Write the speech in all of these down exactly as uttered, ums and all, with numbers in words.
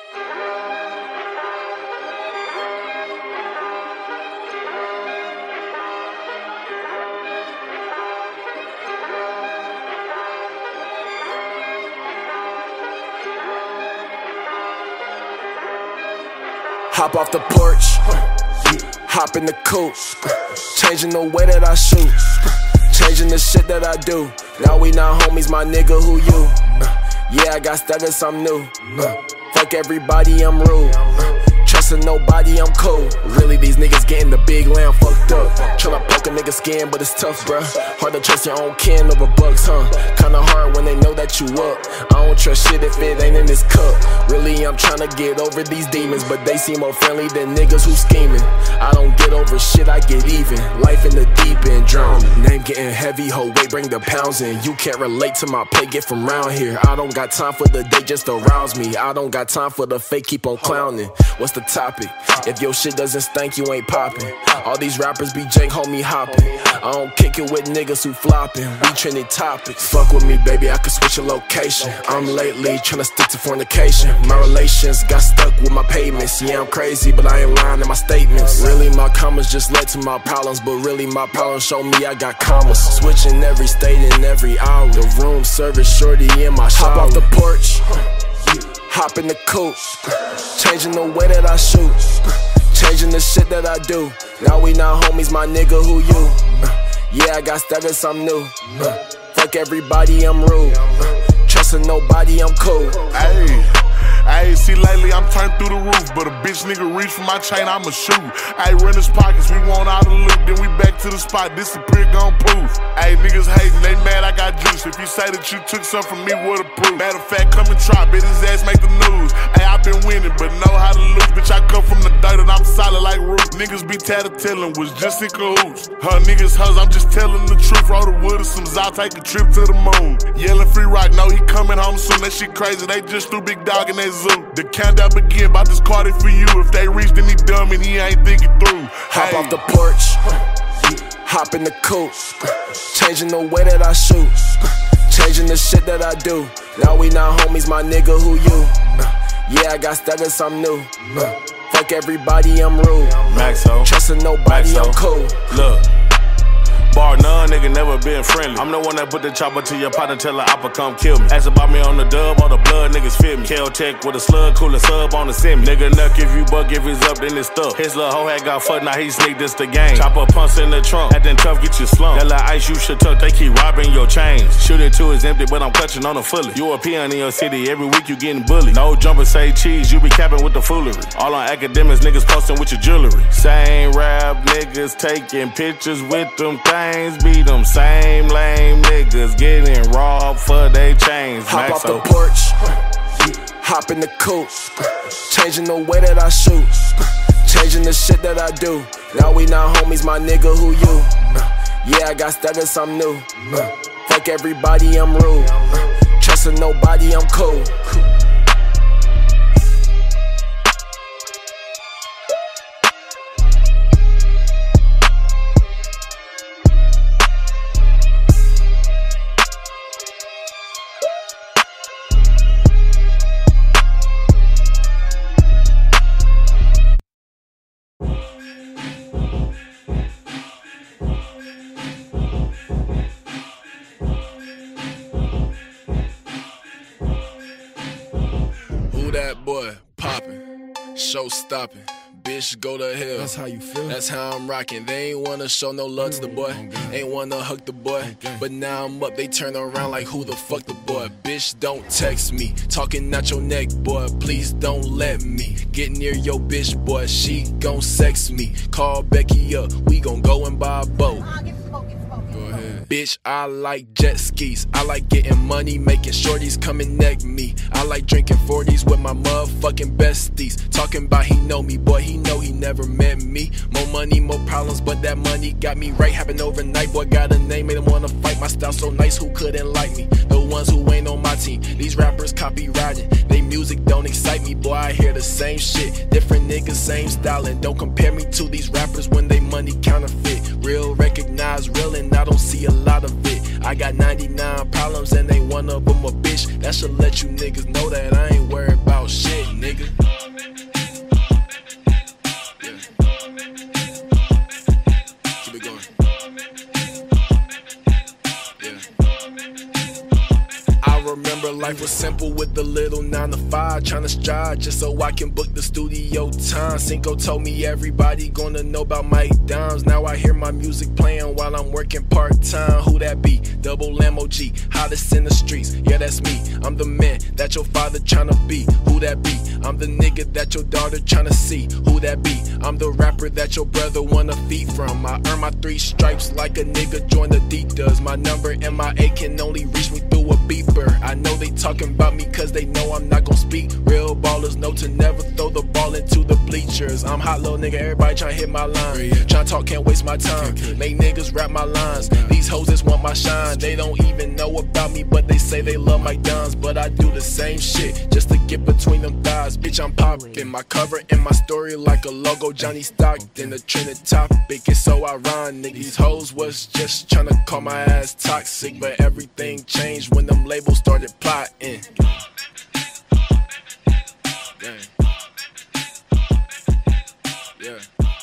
Hop off the porch, hop in the coupe, changing the way that I shoot, changing the shit that I do. Now we not homies, my nigga, who you? Yeah, I got status, I'm new. Fuck everybody, I'm rude. Trusting nobody, I'm cool. Really, these niggas getting the big lamb fucked up. Tryna poke a nigga skin, but it's tough, bruh. Hard to trust your own kin over bucks, huh? Kinda hard when they know that you up. I don't trust shit if it ain't in this cup. Really, I'm tryna get over these demons, but they seem more friendly than niggas who scheming. I don't get over shit, I get even. Life in the deep end, drown. Name getting heavy, ho, weight bring the pounds in. You can't relate to my pay, get from round here. I don't got time for the day, just arouse me. I don't got time for the fake, keep on clowning. What's the topic? If your shit doesn't stink, you ain't popping. All these rappers be jank, homie hopping. I don't kick it with niggas who flopping. We trending topics. Fuck with me, baby, I could switch your location. I'm lately tryna stick to fornication. My relations got stuck with my payments. Yeah, I'm crazy, but I ain't lying in my statements. Really, my commas just led to my problems, but really my problems show me I got commas. Switching every state and every hour. The room service shorty in my shower. Hop off the porch, hop in the coupe, changing the way that I shoot, changing the shit that I do. Now we not homies, my nigga, who you? Yeah, I got status, I'm new. Fuck everybody, I'm rude. Trusting nobody, I'm cool. Ayy. Ayy, see lately I'm turned through the roof, but a bitch nigga reach for my chain, I'ma shoot. Ayy, run his pockets, we want all the loot, then we back to the spot, disappear, gon' poof. Ayy, niggas hating, they mad I got juice. If you say that you took some from me, what a proof. Matter of fact, come and try, bet his ass make the news. Ayy, I been winning, but know how to lose. Bitch, I come from the dirt and I'm solid like roof. Niggas be tattletailing, was just in cahoots. Her niggas hus, I'm just telling the truth. Roll the wood or some I'll take a trip to the moon. Yelling free rock, know he coming home soon. That shit crazy, they just threw Big Dog in that zoo. The countdown begin, bout this Cardi for you. If they reach, then he dumb and he ain't thinking through. Hop Hey. off the porch, hop in the coupe, changing the way that I shoot, changing the shit that I do. Now we not homies, my nigga, who you? Yeah, I got status, I'm new. Fuck everybody, I'm rude. Maxo, Trusting nobody, Maxo. I'm cool. Look, bar none, nigga never been friendly. I'm the one that put the chopper to your pot and tell her Appa come kill me. Ask about me on the dub, all the blood niggas fit me. Kel-Tec with a slug, cooler sub on the sim. Nigga nuck if you buck, if it's up, then it's stuck. His little hoe had got fucked, now he sneaked this the game. Chopper punks in the trunk, acting tough, get you slumped. That little ice you should tuck, they keep robbing your chains. Shoot it till it's empty, but I'm clutching on the fully. You a peon in your city, every week you getting bullied. No jumper say cheese, you be capping with the foolery. All on academics, niggas posting with your jewelry. Same rap niggas taking pictures with them things, beat them. Same lame niggas getting robbed for they chains. Hop off Maxo. the porch, hop in the coupe, changing the way that I shoot, changing the shit that I do. Now we not homies, my nigga, who you? Yeah, I got status, I'm new. Fuck everybody, I'm rude. Trusting nobody, I'm cool. That boy poppin', show stopping, bitch go to hell. That's how you feel? That's how I'm rocking. They ain't wanna show no love to the boy, ain't wanna hug the boy. But now I'm up, they turn around like who the fuck the boy. Bitch, don't text me, talking out your neck, boy. Please don't let me get near your bitch, boy. She gon' sex me. Call Becky up, we gon' go and buy a boat. Bitch, I like jet skis. I like getting money, making shorties come and neck me. I like drinking forties with my motherfucking besties. Talking about he know me, boy, he know he never met me. More money, more problems, but that money got me right. Happened overnight, boy, got a name, made him wanna fight. My style so nice, who couldn't like me? The ones who ain't on my team. These rappers copywriting, they music don't excite me, boy, I hear the same shit. Different niggas, same style, and don't compare me to these rappers when they money counterfeit. Real recognize real, and I don't see a lot of it. I got ninety-nine problems and ain't one of them a bitch. That should let you niggas know that I ain't worried about shit, nigga. nigga. Yeah. Keep it going. Yeah. I remember life was simple with the little nine to five, trying to strive just so I can book the studio time. Cinco told me everybody gonna know about Mike Dimes. Now I hear my music playing while I'm working part-time. Who that be? Double M O G, hottest in the streets. Yeah, that's me. I'm the man that your father tryna be. Who that be? I'm the nigga that your daughter tryna see. Who that be? I'm the rapper that your brother wanna feed from. I earn my three stripes like a nigga join the D does. My number and my A can only reach me through a beeper. I know they talking about me cause they know I'm not gon' speak. Real ballers know to never throw the ball into the bleachers. I'm hot little nigga, everybody tryna hit my line. Tryna talk, can't waste my time. Make niggas rap my lines. These hoes just want my shine. They don't even know about me, but they say they love my dimes. But I do the same shit just to get between them thighs. Bitch, I'm poppin'. My cover and my story like a logo. Johnny Stockton, a trending topic. It's so ironic. These hoes was just tryna call my ass toxic, but everything changed when them labels started plotting. Yeah. Yeah.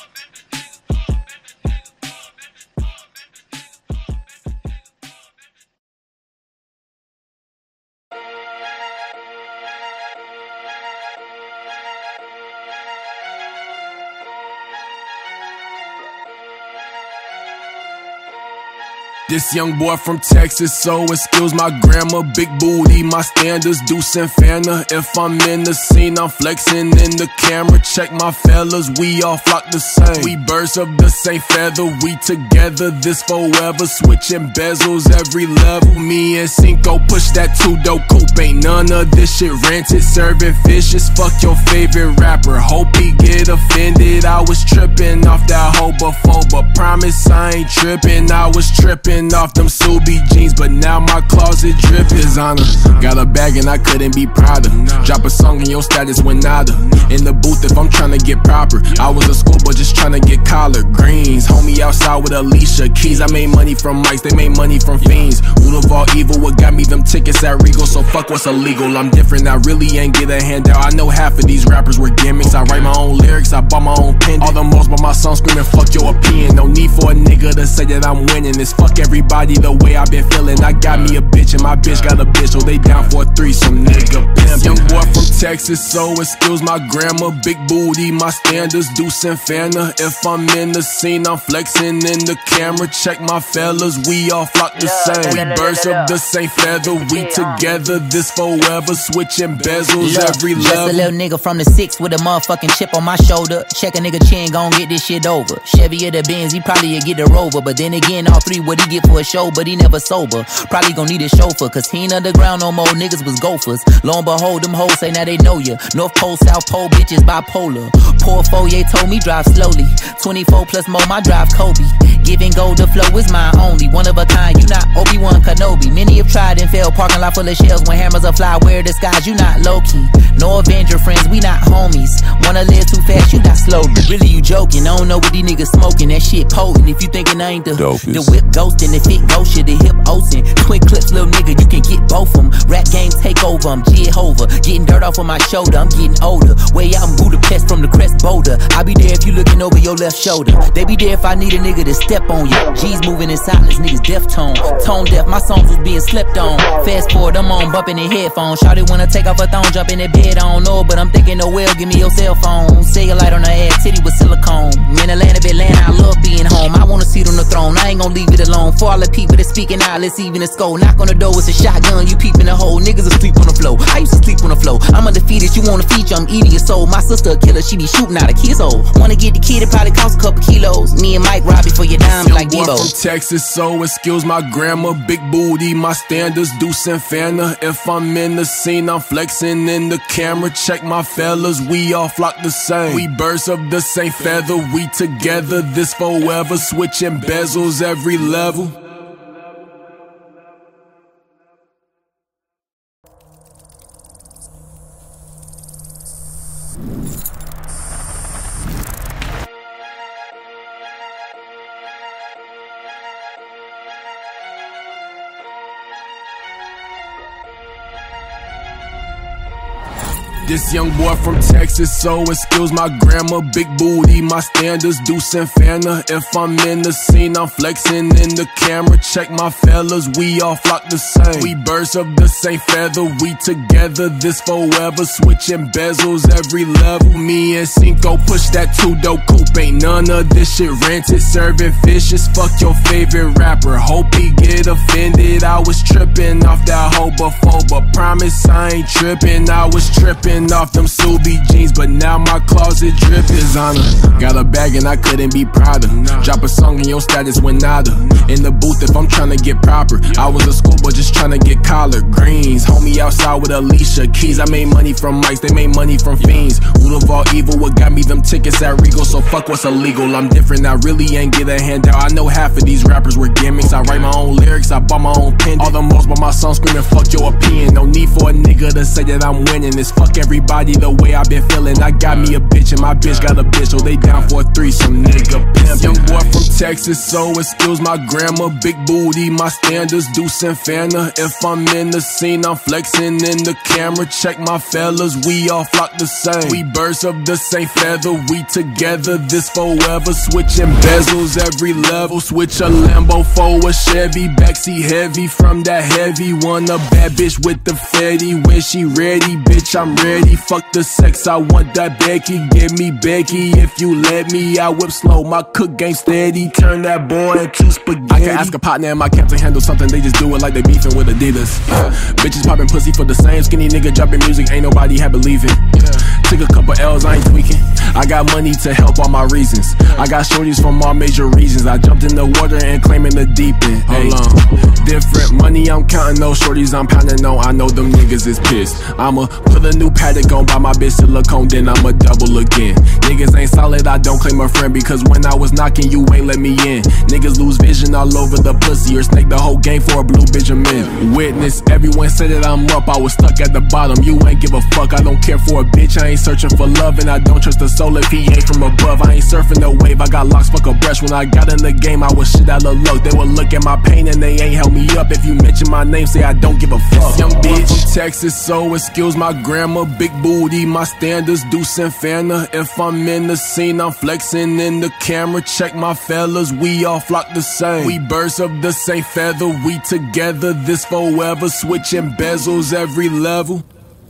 This young boy from Texas, so excuse my grammar. Big booty, my standards, Deuce and Fanta. If I'm in the scene, I'm flexing in the camera. Check my fellas, we all flock the same. We birds of the same feather, we together, this forever. Switching bezels every level. Me and Cinco push that two-door coupe. Ain't none of this shit rented. Serving fishes, fuck your favorite rapper. Hope he get offended. I was tripping off that hoe before, but promise I ain't tripping. I was tripping off them Subi jeans, but now my closet drip is on her. Got a bag and I couldn't be prouder. Drop a song and your status went nada. In the booth if I'm tryna get proper. I was a schoolboy just tryna get collard greens. Homie outside with Alicia Keys. I made money from mics, they made money from fiends. Root of all evil, what got me them tickets at Regal. So fuck what's illegal, I'm different, I really ain't get a handout. I know half of these rappers were gimmicks. I write my own lyrics, I bought my own pen. All the most by my song screaming fuck your opinion. No need for a nigga to say that I'm winning. It's fuck everybody the way I've been feeling. I got me a bitch and my bitch got a bitch, so they down for a threesome, nigga pimpin'. Young boy from Texas, so excuse my grammar. Big booty, my standards, Deuce and Fanta. If I'm in the scene, I'm flexing in the camera. Check my fellas, we all flock the same. We birds of the same feather, we together, this forever. Switching bezels Look, every just level. a little nigga from the six with a motherfucking chip on my shoulder. Check a nigga chin, gon' get this shit over. Chevy or the Benz, he probably get the Rover. But then again, all three what he get for a show, but he never sober. Probably gon' need a chauffeur, cause he ain't underground no more. Niggas was gophers. Lo and behold, them hoes say now they know ya. North Pole, South Pole, bitches bipolar. Poor Foyer told me drive slowly. twenty-four plus more, my drive Kobe. Giving gold, the flow is my only. One of a kind, you not Obi-Wan Kenobi. Many have tried and failed, parking lot full of shells. When hammers are fly, where the skies, you not low-key. No Avenger friends, we not homies. Wanna live too fast, you not slowly. Really you joking, I don't know what these niggas smoking. That shit potent, if you thinking I ain't the Dopest. The whip ghosting, the fit ghost shit, the hip ocean. Twin clips, little nigga, you can get both them. Rap game take over, I'm Jehovah. Getting dirt off of my shoulder, I'm getting older. Way out in Budapest from the crest boulder. I be there if you looking over your left shoulder. They be there if I need a nigga to step on you. G's moving in silence, niggas deaf tone. Tone deaf, my songs was being slept on. Fast forward, I'm on bumping in headphones. Shawty wanna take off her thong, jump in that bed, I don't know, but I'm thinking, oh well, give me your cell phone. Cellulite on her ass, titty with silicone. Man, Atlanta, Atlanta, I love being home. I wanna sit on the throne, I ain't gon' leave it alone. For all the people that speaking out, let's even a skull. Knock on the door, it's a shotgun, you peeping the hole. Niggas asleep on the floor, I used to sleep on the floor. I'm undefeated, you wanna feature, I'm eating your soul. My sister a killer, she be shooting out a kid's hole. Wanna get the kid, it probably cost a couple kilos. Me and Mike rob for your dimes like Boy Debo. from Texas, so excuse my grammar. Big booty, my standards, Deuce and Fanta. If I'm in the scene, I'm flexing in the camera. Check my fellas, we all flock the same. We birds of the same feather, we together, this forever. Switching bezels every level. This young boy from Texas, so excuse my grammar. Big booty, my standards, Deuce and Fanta. If I'm in the scene, I'm flexing in the camera. Check my fellas, we all flock the same. We birds of the same feather, we together, this forever. Switching bezels every level. Me and Cinco push that two-door coupe. Ain't none of this shit rented. Serving fishes, fuck your favorite rapper. Hope he get offended. I was tripping off that hoe before, but promise I ain't tripping. I was tripping off them Subi jeans, but now my closet drip is honor. Got a bag and I couldn't be prouder. Drop a song and your status went nada. In the booth if I'm tryna get proper. I was a schoolboy just tryna get collard greens. Homie outside with Alicia Keys. I made money from mics, they made money from fiends. Root of all evil, what got me them tickets at Regal? So fuck what's illegal, I'm different, I really ain't get a handout. I know half of these rappers were gimmicks. I write my own lyrics, I bought my own pen. All the most by my song screaming fuck your opinion. No need for a nigga to say that I'm winning. It's fuck everybody the way I been feeling. I got me a bitch and my bitch got a bitch, so they down for a threesome, nigga pimpin'. Young boy from Texas, so excuse my grammar. Big booty, my standards, Deuce and Fanta. If I'm in the scene, I'm flexing in the camera. Check my fellas, we all flock the same. We birds of the same feather, we together, this forever. Switching bezels every level. Switch a Lambo for a Chevy. Backseat heavy from that heavy. Want a bad bitch with the Fetty. When she ready, bitch, I'm ready. Fuck the sex, I want that Becky. Give me Becky if you let me. I whip slow, my cook game steady. Turn that boy into spaghetti. I can ask a partner in my camp to handle something. They just do it like they beefing with Adidas. Yeah. Bitches popping pussy for the same skinny nigga dropping music. Ain't nobody had believing. Yeah. Took a couple L's, I ain't tweaking. I got money to help all my reasons. I got shorties from all major regions. I jumped in the water and claiming the deep end. Hold on. Different money, I'm counting those shorties I'm pounding on. I know them niggas is pissed. I'ma put a new paddock on, buy my bitch silicone, then I'ma double again. Niggas ain't solid, I don't claim a friend, because when I was knocking, you ain't let me in. Niggas lose vision all over the pussy, or snake the whole game for a blue Benjamin. Witness, everyone said that I'm up, I was stuck at the bottom. You ain't give a fuck, I don't care for a bitch. I ain't searching for love, and I don't trust the soul if he ain't from above. I ain't surfing the wave, I got locks, fuck a brush. When I got in the game, I was shit out of luck. They would look at my pain and they ain't help me up. If you mention my name, say I don't give a fuck. Young bitch from Texas, so excuse my grammar. Big booty, my standards, Deuce and Fanta. If I'm in the scene, I'm flexing in the camera. Check my fellas, we all flock the same. We birds of the same feather, we together, this forever. Switching bezels every level.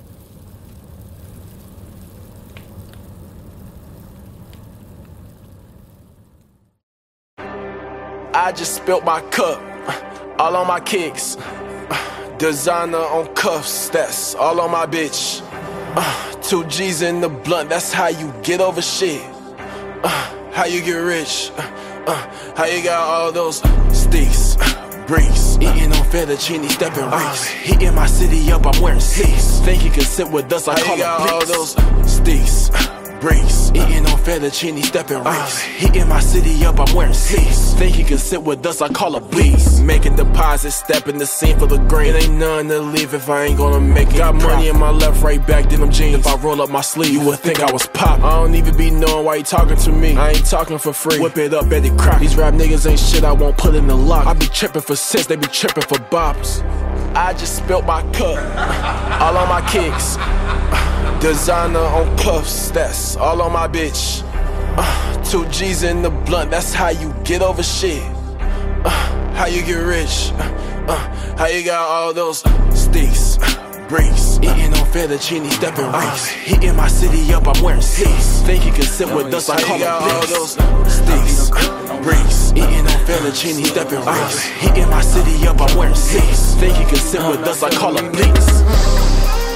I just spilled my cup, all on my kicks. Designer on cuffs, that's all on my bitch. Uh, two G's in the blunt, that's how you get over shit. Uh, how you get rich, uh, uh, how you got all those sticks, uh, bricks. Eating on fettuccine, stepping ricks. Hitting my city up, I'm wearing six. Think you can sit with us, I call it all those sticks, bricks. Eating on fettuccine, stepping ricks. Hitting my city up, I'm wearing six. Think you can sit with us, I call it bleaks. Making deposits, stepping the scene for the green. It ain't nothing to leave if I ain't gonna make it. Got money in my left, right back, then them jeans. If I roll up my sleeve, you would think I was pop. I don't even be knowing why you talking to me. I ain't talking for free. Whip it up at the crop. These rap niggas ain't shit, I won't put in the lock. I be tripping for cents, they be tripping for bops. I just spilled my cup, all on my kicks. Designer on cuffs, that's all on my bitch. Uh, two G's in the blunt, that's how you get over shit. Uh, how you get rich, uh, uh, how you got all those sticks, bricks. Eating on fettuccine, stepping ricks. Hitting my city up, I'm wearing six. Think you can sit with us, I call it all those sticks, bricks. Eating on fettuccine, stepping ricks. Hitting my city up, I'm wearing six. Think you can sit with us, I call it blicks.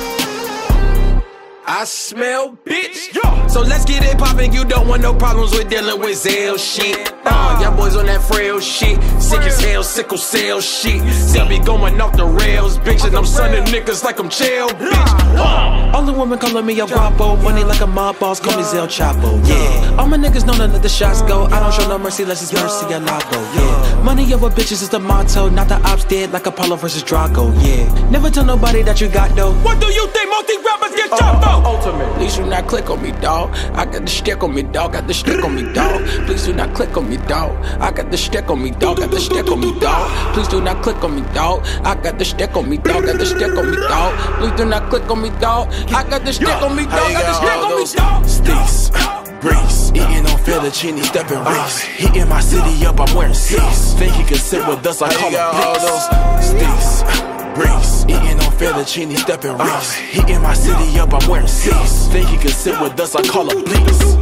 I smell bitch. Yo. So let's get it poppin'. You don't want no problems with dealing with Zell shit. Uh, y'all boys on that frail shit. Sick as hell, sickle cell shit. They'll be going off the rails, bitch. And I'm sunning niggas like I'm chill, bitch. Uh, all the women calling me a guapo. Money like a mob boss, call me Zell Chapo. Yeah. All my niggas know none of the shots go. I don't show no mercy unless it's mercy a lago. Yeah. Money over bitches is the motto. Not the ops dead like Apollo versus Draco. Yeah. Never tell nobody that you got though. What do you think most these rappers get chopped? Uh, ultimately Please do not click on me, dawg. I got the stick on me, dawg. Got the stick on me, dawg. Please do not click on me, dawg. I got the stick on me, dawg. Got the stick on me, dawg. Please do not click on me, dawg. I got the stick on me, dawg. Got the stick on me, dawg. Please do not click on me, dawg. I got the stick on me, dawg. Got the stick on me, dawg. Sticks, grease, eating on fettuccine, stepping race. Hitting my city up, I'm wearing six. Think he can sit with us, I call him Blix. Sticks, grease, eating on fettuccine, stepping race. Hitting my city up, I'm wearing six. Think he can sit with us, I call him Blix.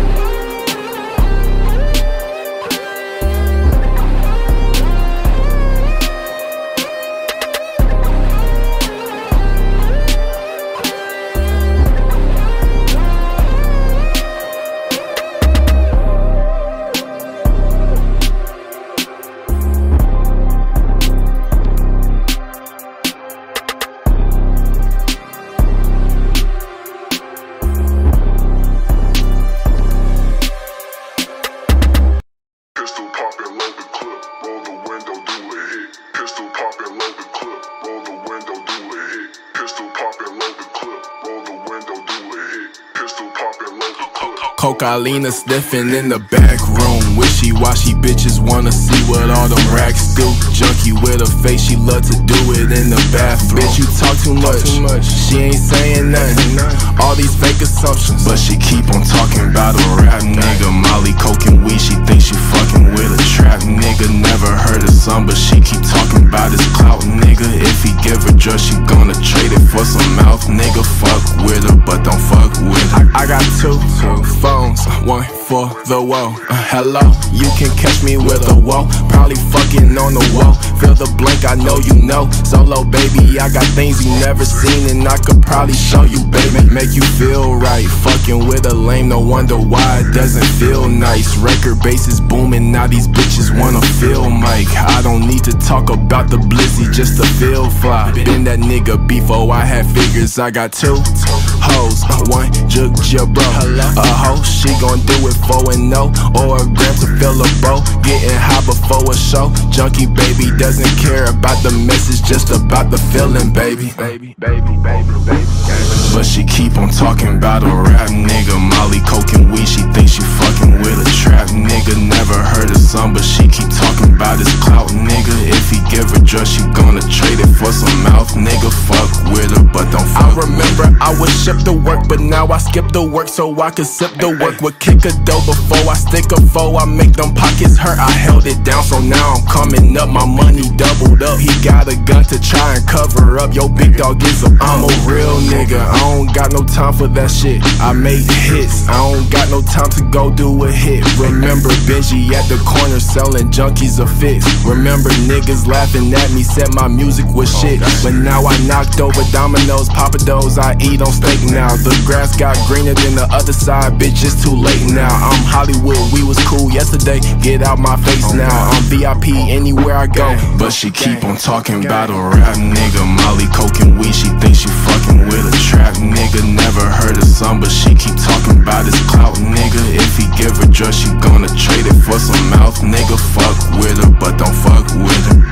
Cocaina sniffing in the back room. Wishy-washy bitches wanna see what all them racks do. Junkie with a face, she love to do it in the bathroom. Bitch, you talk too much, she ain't saying nothing. All these fake assumptions, but she keep on talking about a rap nigga. Molly, coke and weed, she thinks she fucking with a trap nigga. Never heard of some, but she keep talking about his clout nigga. If he give her drugs, she gonna trade it for some mouth nigga. Fuck with her, but don't fuck with her. I, I got two phones, one for the wall. Uh, hello, you can catch me with a wall. Probably fucking on the wall. Feel the blink, I know you know. Solo baby, I got things you never seen, and I could probably show you, baby. Make you feel right. Fucking with a lame, no wonder why it doesn't feel nice. Record bass is booming, now these bitches wanna feel Mike. I don't need to talk about the blizzy just to feel fly. Been that nigga before I had figures. I got two hoes, one jug jab bro. A hoe, she gon' do it for and no, or a gram to fill a bow. Getting high before a show. Junkie baby doesn't care about the message, just about the feeling, baby. Baby, baby, baby, baby. But she keep on talking about a rap nigga. Molly, coke and weed, she thinks she fucking with a trap nigga. Never heard of some, but she keep talking about his clout nigga. If he give her drugs, she gonna trade it for some mouth nigga. Fuck with her, but don't fuck. I remember I would ship the work, but now I skip the work so I could sip the work. Would kick a dough before I stick a foe. I make them pockets hurt, I held it down, so now I'm coming up. My money doubled up. He got a gun to try and cover up. Yo, big dog is a I'm a real nigga. I don't got no time for that shit. I make hits, I don't got no time to go do a hit. Remember Benji at the corner selling junkies a fix. Remember niggas laughing at me, said my music was shit. But now I knocked over dominoes, papados, I eat on steak now. The grass got greener than the other side, bitch, it's too late now. I'm Hollywood, we was cool yesterday, get out my face now. I'm V I P anywhere I go. But she keep on talking about a rap nigga. Molly, coke and weed, she thinks she fucking with a trap nigga. Never heard of some, but she keep talking about his clout nigga. If he give her drugs, she gonna trade it for some mouth nigga. Fuck with her, but don't fuck with her.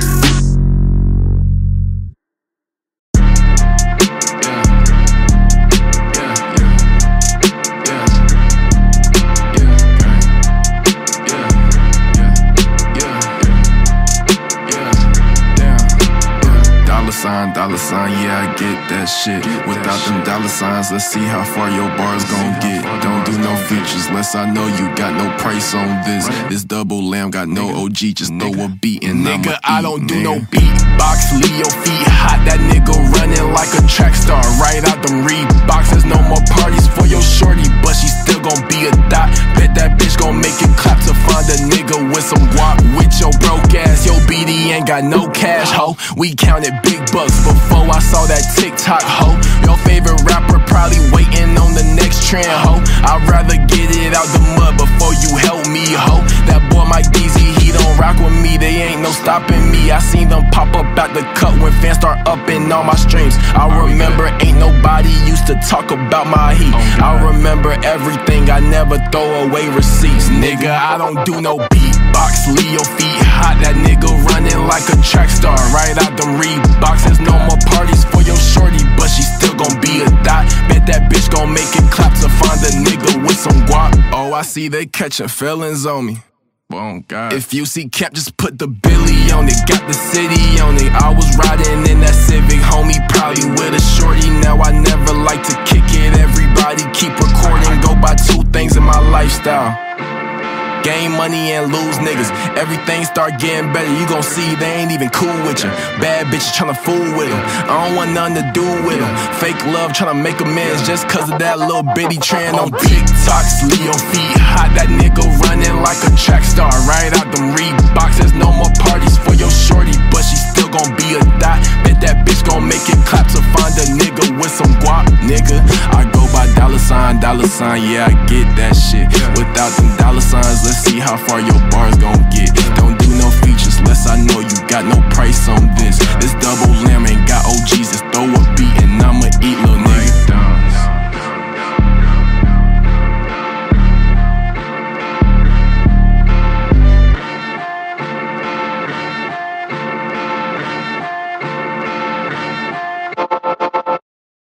Dollar sign, yeah, I get that shit. Without them dollar signs, let's see how far your bars gon' get. Don't do no features, less I know you got no price on this. This double lamb got no O G, just throw a beat and nigga, I don't do no beatbox. Leave your feet hot, that nigga running like a track star. Right out them Reeboks, there's no more parties for your shorty, but she still gon' be a dot. Bet that bitch gon' make it clap to find a nigga with some guap. With your broke ass, your B D ain't got no cash, ho. We counted big bucks before I saw that TikTok, ho. Your favorite rapper probably waiting on the next trend, ho. I'd rather get it out the mud before you help me, ho. That boy Mike Deezy, he don't rock with me, they ain't no stopping me. I seen them pop up out the cut when fans start upping all my streams. I remember ain't nobody used to talk about my heat. I remember everything, I never throw away receipts. Nigga, I don't do no beatbox. Leave your feet hot, that nigga running like a track star. Right out them Reeboks, there's no more parties for your shorty, but she still gon' be a dot. Bet that that bitch gon' make it clap to find a nigga with some guap. Oh, I see they catching feelings on me. Oh, God. If you see Camp, just put the Billy on it. Got the city on it. I was riding in that Civic, homie, probably with a shorty. Now I never like to kick it. Everybody keep recording. Go by two things in my lifestyle: gain money and lose niggas. Everything start getting better, you gon' see they ain't even cool with you. Bad bitches tryna fool with them, I don't want nothing to do with them. Fake love tryna make amends just cause of that little bitty trend on TikTok. Sleep your feet hot, that nigga running like a track star. Right out them Reeboks, there's no more parties for your shorty, but she still gon' be a dot. Bet that bitch gon' make it clap to find a nigga with some guap, nigga. I go by dollar sign, dollar sign, yeah, I get that shit. Without them dollar signs, let's see how far your bars gon' get. Don't do no features less I know you got no price on this. This double lamb ain't got O Gs, just throw a beat and I'ma eat